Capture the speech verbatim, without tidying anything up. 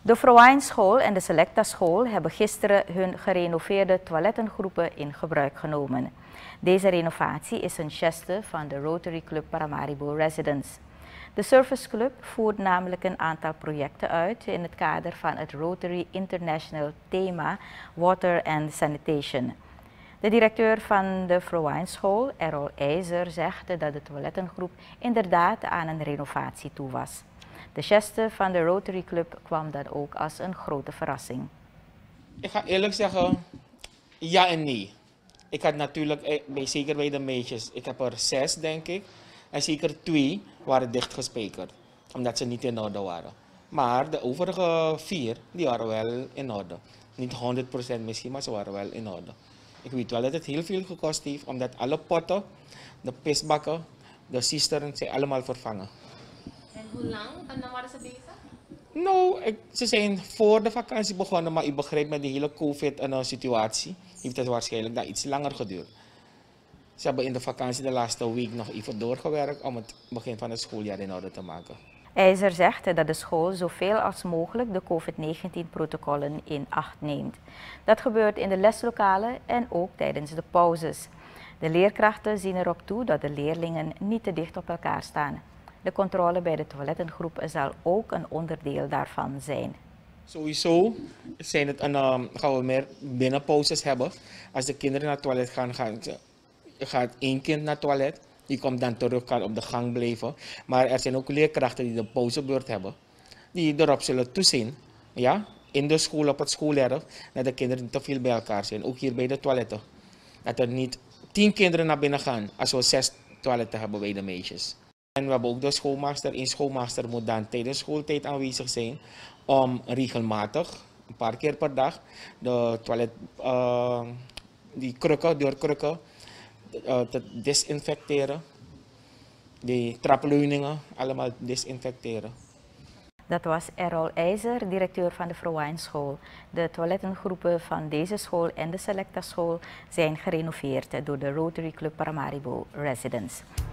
De Vrouwenschool en de Selecta School hebben gisteren hun gerenoveerde toilettengroepen in gebruik genomen. Deze renovatie is een geste van de Rotary Club Paramaribo Residents. De Service Club voert namelijk een aantal projecten uit in het kader van het Rotary International thema Water and Sanitation. De directeur van de Vrouwenschool, Errol IJzer, zegt dat de toilettengroep inderdaad aan een renovatie toe was. De geste van de Rotary Club kwam dan ook als een grote verrassing. Ik ga eerlijk zeggen, ja en nee. Ik had natuurlijk, zeker bij de meisjes, ik heb er zes denk ik. En zeker twee waren dichtgespijkerd, omdat ze niet in orde waren. Maar de overige vier, die waren wel in orde. Niet honderd procent misschien, maar ze waren wel in orde. Ik weet wel dat het heel veel gekost heeft, omdat alle potten, de pisbakken, de cisterns zijn allemaal vervangen. En hoe lang en dan waren ze bezig? Nou, ik, ze zijn voor de vakantie begonnen, maar u begrijpt met die hele COVID-situatie heeft het waarschijnlijk daar iets langer geduurd. Ze hebben in de vakantie de laatste week nog even doorgewerkt om het begin van het schooljaar in orde te maken. IJzer zegt dat de school zoveel als mogelijk de COVID negentien protocollen in acht neemt. Dat gebeurt in de leslokalen en ook tijdens de pauzes. De leerkrachten zien erop toe dat de leerlingen niet te dicht op elkaar staan. De controle bij de toilettengroep zal ook een onderdeel daarvan zijn. Sowieso zijn het een, um, gaan we meer binnenpauzes hebben. Als de kinderen naar het toilet gaan, gaan gaat één kind naar het toilet. Die komt dan terug, kan op de gang blijven. Maar er zijn ook leerkrachten die de pauzebeurt hebben. Die erop zullen toezien, ja, in de school, op het schoolerf, dat de kinderen niet te veel bij elkaar zijn. Ook hier bij de toiletten. Dat er niet tien kinderen naar binnen gaan als we zes toiletten hebben bij de meisjes. En we hebben ook de schoolmaster. Een schoolmaster moet dan tijdens schooltijd aanwezig zijn om regelmatig, een paar keer per dag, de toilet, uh, die krukken, deurkrukken, uh, te desinfecteren. Die trapleuningen allemaal desinfecteren. Dat was Errol IJzer, directeur van de Vrouwenschool. De toilettengroepen van deze school en de Selecta School zijn gerenoveerd door de Rotary Club Paramaribo Residents.